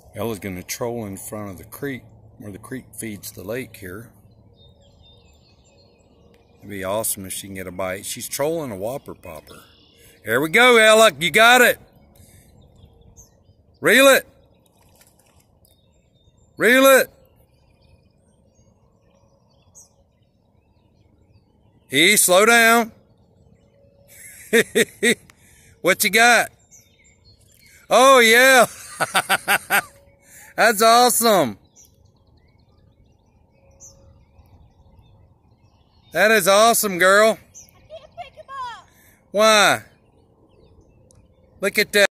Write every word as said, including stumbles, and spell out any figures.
Ella's going to troll in front of the creek, where the creek feeds the lake here. It'd be awesome if she can get a bite. She's trolling a Whopper Plopper. Here we go, Ella. You got it. Reel it. Reel it. E, slow down. What you got? Oh, yeah. That's awesome. That is awesome, girl. I can't pick him up. Why? Look at that.